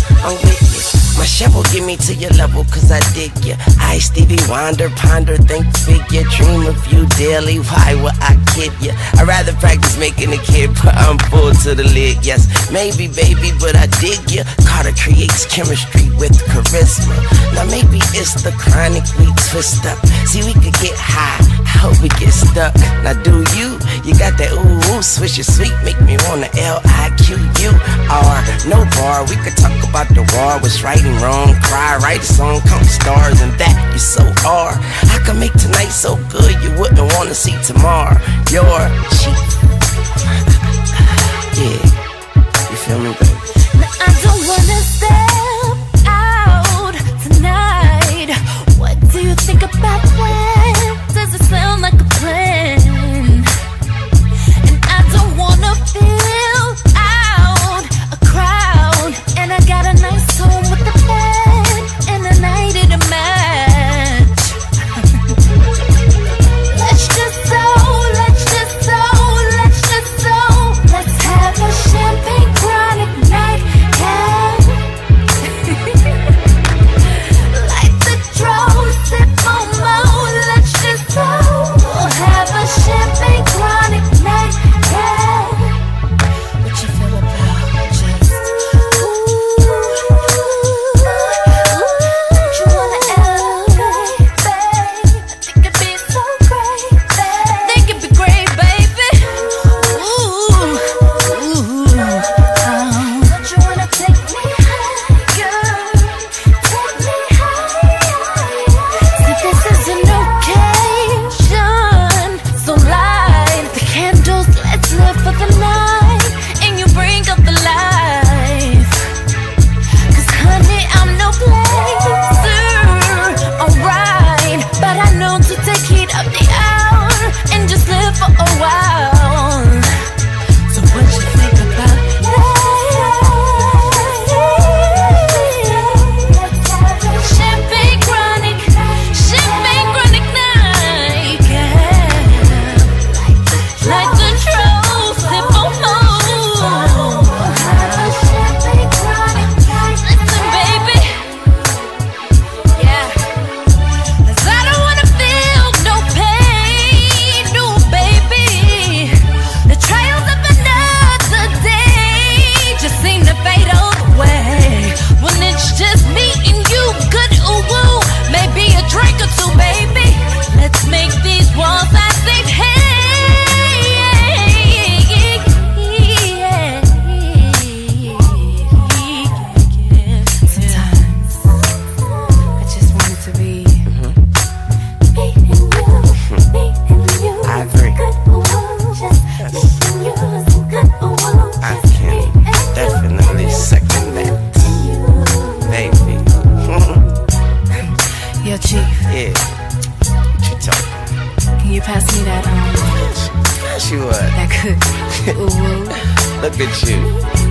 I'm with you. My shovel get me to your level, cause I dig ya. I Stevie Wonder, ponder, think figure, dream of you daily, why would I kid ya? I'd rather practice making a kid, but I'm full to the lid, yes. Maybe, baby, but I dig ya. Carter creates chemistry with charisma. Now maybe it's the chronic we twist up. See, we could get high, I hope we get stuck. Now do you? You got that ooh, swish it sweet, make me wanna L-I-Q-U-R. No bar, we could talk about the war, what's right and wrong, cry, write a song, count stars, and that you so hard. I can make tonight so good you wouldn't wanna see tomorrow. You're cheap. Yeah, you feel me, baby? I don't wanna step out tonight. What do you think about that? Does it sound like a plan? And I don't wanna fill out a crowd, and I got a nice home with the bed and a night in a match. Let's just go, let's just go, let's just go. Let's have a champagne chronic night, yeah. Light the drone, sip on more, let's just go. We'll have a champagne chronic night, yeah. What you feel about just don't you wanna elevate, babe? I think it'd be so great, babe. I think it'd be great, baby. Don't you wanna take me higher? Take me higher. See, this is an occasion, so light the candles, let's live for the night, and you bring up the life. Cause honey, I'm no blazer, alright, but I know to take heat of the hour and just live for a while. So what you think about champagne chronic night, yeah. Like the truth, sip on more. Listen, baby, yeah. 'Cause I don't wanna feel no pain, no, baby. The trials of another day just seem to fade away when it's just me and you. Good ooh woo, maybe a drink or two, baby. Let's make these walls our safe Sometimes I just want it to be me and you. I agree. Good ooh, just me and you. Good ooh, I can definitely second that, baby. Yo, Chief, Yeah, what you talking? can you pass me that She what? that good ooh? Look at you.